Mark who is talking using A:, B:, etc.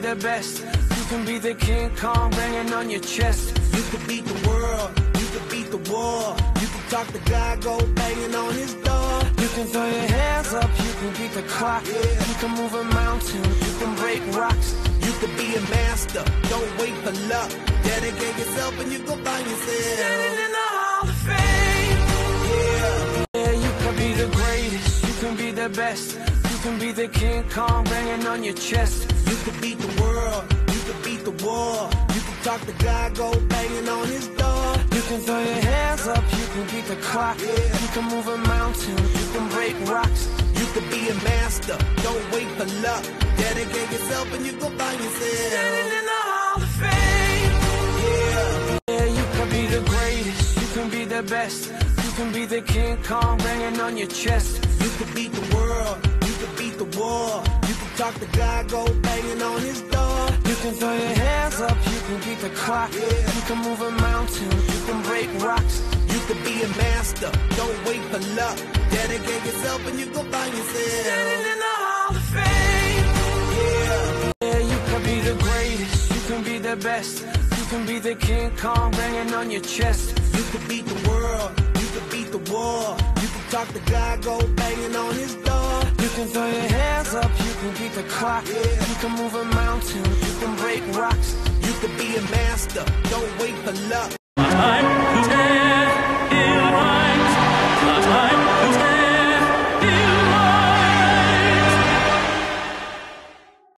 A: the best. You can be the King Kong banging on your chest.
B: You can beat the world, you can beat the war. You can talk to God, go banging on his door.
A: You can throw your hands up, you can beat the clock. You can move a mountain, you can break rocks.
B: You can be a master, don't wait for luck. Dedicate yourself and you go find yourself
A: Standing in the Hall of Fame. Yeah, you can be the greatest, you can be the best. You can be the King Kong banging on your chest.
B: You can beat the world, you can beat the war. You can talk to God, go banging on his door.
A: You can throw your hands up, you can beat the clock. You can move a mountain, you can break rocks.
B: You can be a master, don't wait for luck. Dedicate yourself and you go find yourself
A: Standing in the Hall of Fame. Yeah, you can be the greatest, you can be the best. You can be the King Kong banging on your chest.
B: You can beat the world, you can beat the war. You can talk to God, go banging on his door.
A: You can throw your hands up, you can beat the clock. You can move a mountain, you can break rocks.
B: You can be a master, don't wait for luck. Dedicate yourself and you go find yourself
A: Standing in the Hall of Fame. Yeah, you can be the greatest, you can be the best. You can be the King Kong banging on your chest.
B: You can beat the world, you can beat the war. You can talk to God, go banging on his door.
A: You can throw your hands up, you can beat the clock. You can move a mountain, you can break rocks.
B: You can be a master, don't wait for luck.